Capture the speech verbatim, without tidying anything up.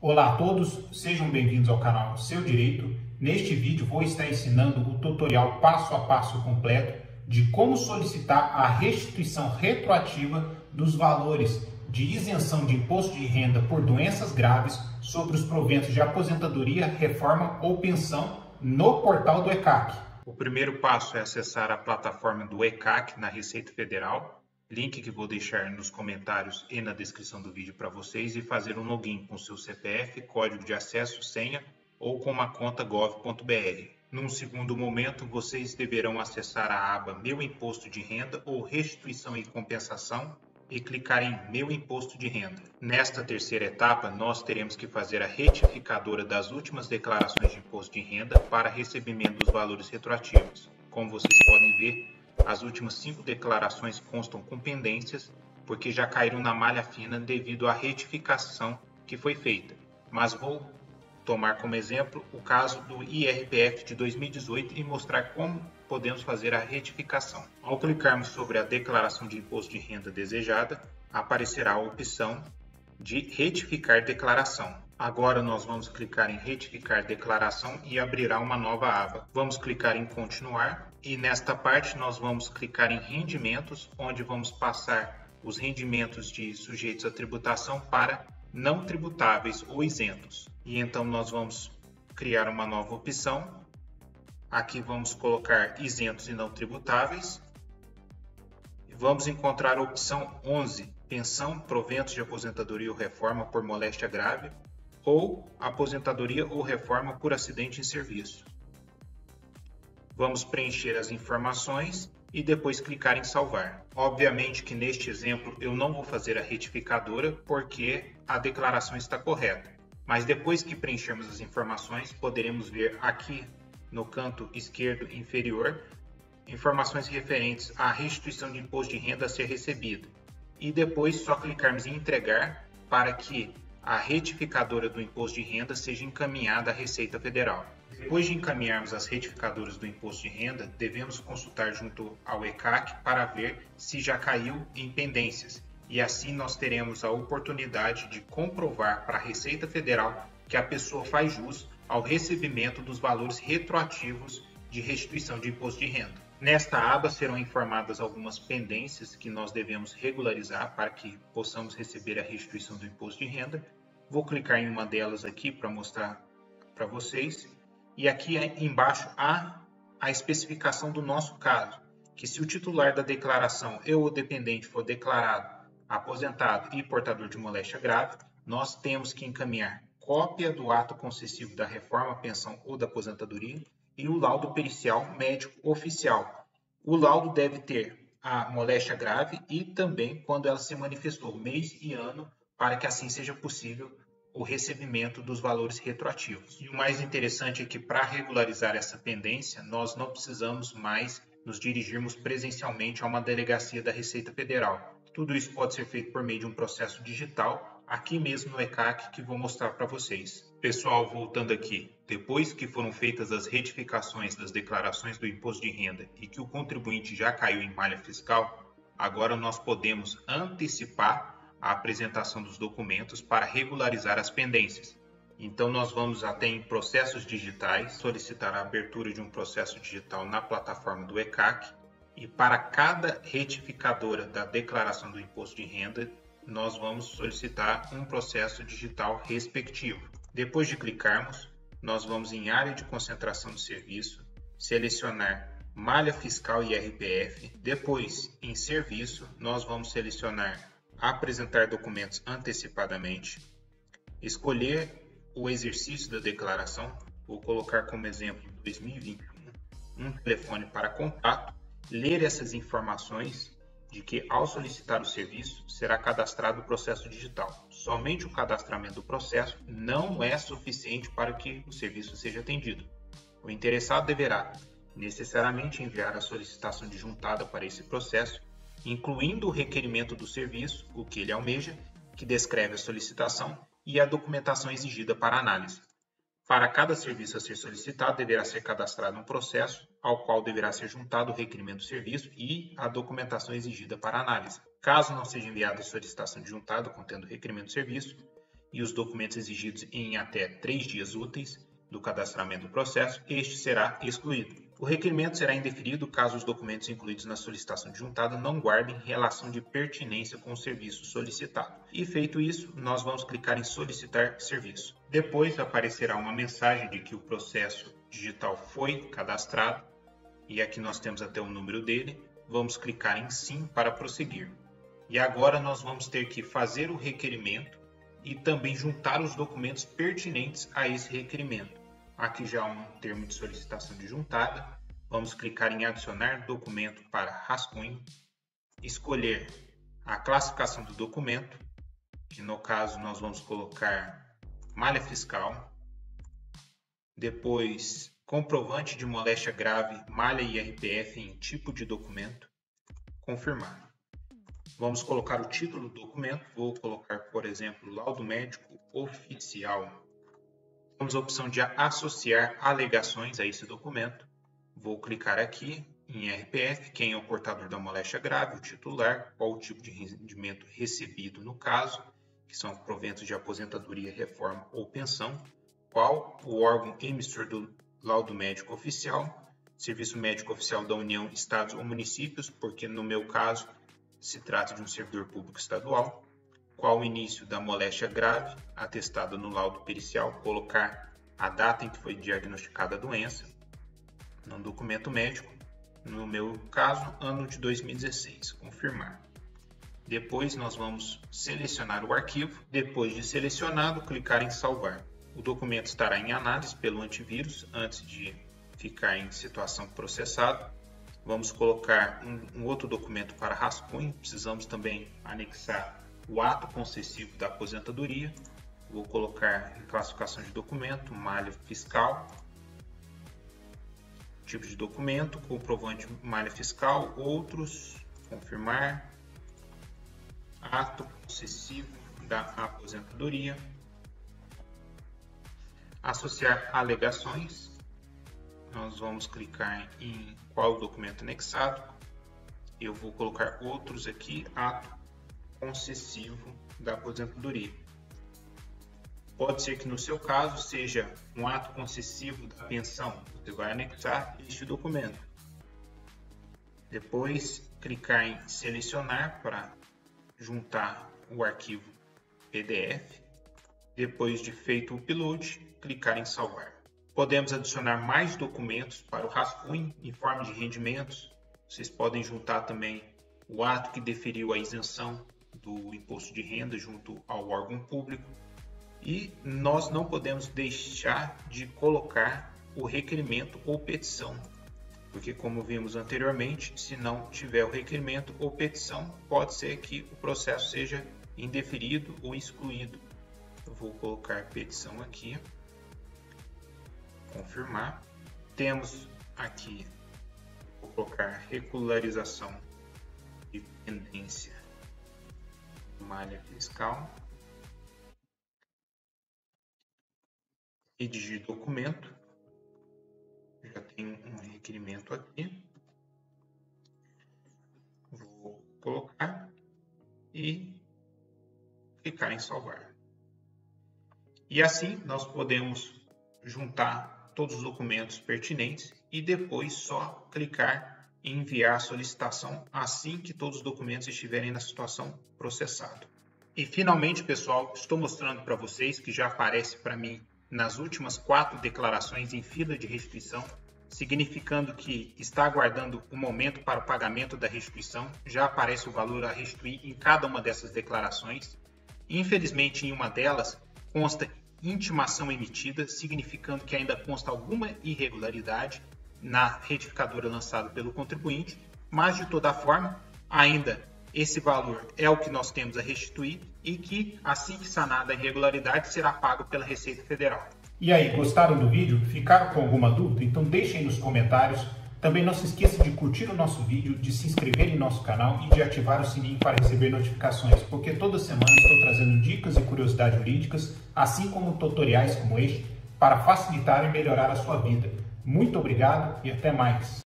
Olá a todos, sejam bem-vindos ao canal Seu Direito. Neste vídeo vou estar ensinando o tutorial passo a passo completo de como solicitar a restituição retroativa dos valores de isenção de imposto de renda por doenças graves sobre os proventos de aposentadoria, reforma ou pensão no portal do E C A C. O primeiro passo é acessar a plataforma do E C A C na Receita Federal, link que vou deixar nos comentários e na descrição do vídeo para vocês, e fazer um login com seu C P F, código de acesso, senha ou com uma conta gov ponto br. Num segundo momento, vocês deverão acessar a aba Meu Imposto de Renda ou Restituição e Compensação e clicar em Meu Imposto de Renda. Nesta terceira etapa, nós teremos que fazer a retificadora das últimas declarações de imposto de renda para recebimento dos valores retroativos. Como vocês podem ver, as últimas cinco declarações constam com pendências, porque já caíram na malha fina devido à retificação que foi feita. Mas vou tomar como exemplo o caso do I R P F de dois mil e dezoito e mostrar como podemos fazer a retificação. Ao clicarmos sobre a declaração de imposto de renda desejada, aparecerá a opção de retificar declaração. Agora nós vamos clicar em retificar declaração e abrirá uma nova aba. Vamos clicar em continuar e nesta parte nós vamos clicar em rendimentos, onde vamos passar os rendimentos de sujeitos à tributação para não tributáveis ou isentos. E então nós vamos criar uma nova opção. Aqui vamos colocar isentos e não tributáveis. Vamos encontrar a opção onze, pensão, proventos de aposentadoria ou reforma por moléstia grave, ou aposentadoria ou reforma por acidente em serviço. Vamos preencher as informações e depois clicar em salvar. Obviamente que neste exemplo eu não vou fazer a retificadora porque a declaração está correta. Mas depois que preenchermos as informações, poderemos ver aqui no canto esquerdo inferior informações referentes à restituição de imposto de renda a ser recebida. E depois só clicarmos em entregar para que a retificadora do imposto de renda seja encaminhada à Receita Federal. Depois de encaminharmos as retificadoras do imposto de renda, devemos consultar junto ao E C A C para ver se já caiu em pendências. E assim nós teremos a oportunidade de comprovar para a Receita Federal que a pessoa faz jus ao recebimento dos valores retroativos de restituição de imposto de renda. Nesta aba serão informadas algumas pendências que nós devemos regularizar para que possamos receber a restituição do imposto de renda. Vou clicar em uma delas aqui para mostrar para vocês. E aqui embaixo há a especificação do nosso caso, que se o titular da declaração e o dependente for declarado aposentado e portador de moléstia grave, nós temos que encaminhar cópia do ato concessivo da reforma, pensão ou da aposentadoria e o laudo pericial médico oficial. O laudo deve ter a moléstia grave e também quando ela se manifestou, mês e ano, para que assim seja possível o recebimento dos valores retroativos. E o mais interessante é que para regularizar essa pendência, nós não precisamos mais nos dirigirmos presencialmente a uma delegacia da Receita Federal. Tudo isso pode ser feito por meio de um processo digital, aqui mesmo no E C A C, que vou mostrar para vocês. Pessoal, voltando aqui, depois que foram feitas as retificações das declarações do imposto de renda e que o contribuinte já caiu em malha fiscal, agora nós podemos antecipar a apresentação dos documentos para regularizar as pendências. Então nós vamos até em processos digitais, solicitar a abertura de um processo digital na plataforma do E C A C e para cada retificadora da declaração do imposto de renda, nós vamos solicitar um processo digital respectivo. Depois de clicarmos, nós vamos em área de concentração de serviço, selecionar malha fiscal e I R P F. Depois, em serviço, nós vamos selecionar apresentar documentos antecipadamente, escolher o exercício da declaração, vou colocar como exemplo dois mil e vinte e um, um telefone para contato, ler essas informações de que ao solicitar o serviço será cadastrado o processo digital. Somente o cadastramento do processo não é suficiente para que o serviço seja atendido. O interessado deverá necessariamente enviar a solicitação de juntada para esse processo, incluindo o requerimento do serviço, o que ele almeja, que descreve a solicitação e a documentação exigida para análise. Para cada serviço a ser solicitado, deverá ser cadastrado um processo, ao qual deverá ser juntado o requerimento do serviço e a documentação exigida para análise. Caso não seja enviada a solicitação de juntado contendo o requerimento do serviço, e os documentos exigidos em até três dias úteis do cadastramento do processo, este será excluído. O requerimento será indeferido caso os documentos incluídos na solicitação de juntada não guardem relação de pertinência com o serviço solicitado. E feito isso, nós vamos clicar em solicitar serviço. Depois aparecerá uma mensagem de que o processo digital foi cadastrado e aqui nós temos até o número dele. Vamos clicar em sim para prosseguir. E agora nós vamos ter que fazer o requerimento e também juntar os documentos pertinentes a esse requerimento. Aqui já há um termo de solicitação de juntada. Vamos clicar em adicionar documento para rascunho, escolher a classificação do documento, que no caso nós vamos colocar malha fiscal, depois comprovante de moléstia grave, malha I R P F em tipo de documento, confirmar. Vamos colocar o título do documento, vou colocar, por exemplo, laudo médico oficial. Temos a opção de associar alegações a esse documento. Vou clicar aqui em R P F, quem é o portador da moléstia grave, o titular, qual o tipo de rendimento recebido no caso, que são proventos de aposentadoria, reforma ou pensão, qual o órgão emissor do laudo médico oficial, serviço médico oficial da União, estados ou municípios, porque no meu caso se trata de um servidor público estadual, qual o início da moléstia grave, atestado no laudo pericial, colocar a data em que foi diagnosticada a doença, no documento médico, no meu caso, ano de dois mil e dezesseis, confirmar. Depois nós vamos selecionar o arquivo, depois de selecionado, clicar em salvar. O documento estará em análise pelo antivírus antes de ficar em situação processado. Vamos colocar um, um outro documento para rascunho, precisamos também anexar o ato concessivo da aposentadoria. Vou colocar em classificação de documento, malha fiscal, tipo de documento, comprovante malha fiscal, outros, confirmar, ato concessivo da aposentadoria, associar alegações. Nós vamos clicar em qual documento anexado. Eu vou colocar outros aqui, ato concessivo da aposentadoria. Pode ser que no seu caso seja um ato concessivo da pensão. Você vai anexar este documento. Depois clicar em selecionar para juntar o arquivo P D F. Depois de feito o upload, clicar em salvar. Podemos adicionar mais documentos para o rascunho em forma de rendimentos. Vocês podem juntar também o ato que deferiu a isenção do imposto de renda junto ao órgão público. E nós não podemos deixar de colocar o requerimento ou petição, porque como vimos anteriormente, se não tiver o requerimento ou petição, pode ser que o processo seja indeferido ou excluído. Eu vou colocar petição aqui. Confirmar. Temos aqui, vou colocar regularização de pendência, malha fiscal, redigir documento, já tenho um requerimento aqui, vou colocar e clicar em salvar. E assim nós podemos juntar todos os documentos pertinentes e depois só clicar em enviar a solicitação assim que todos os documentos estiverem na situação processado. E finalmente, pessoal, estou mostrando para vocês que já aparece para mim nas últimas quatro declarações em fila de restituição, significando que está aguardando o momento para o pagamento da restituição. Já aparece o valor a restituir em cada uma dessas declarações. Infelizmente, em uma delas consta intimação emitida, significando que ainda consta alguma irregularidade na retificadora lançada pelo contribuinte, mas de toda forma, ainda esse valor é o que nós temos a restituir e que, assim que sanada a irregularidade, será pago pela Receita Federal. E aí, gostaram do vídeo? Ficaram com alguma dúvida? Então deixem aí nos comentários. Também não se esqueça de curtir o nosso vídeo, de se inscrever em nosso canal e de ativar o sininho para receber notificações, porque toda semana estou trazendo dicas e curiosidades jurídicas, assim como tutoriais como este, para facilitar e melhorar a sua vida. Muito obrigado e até mais!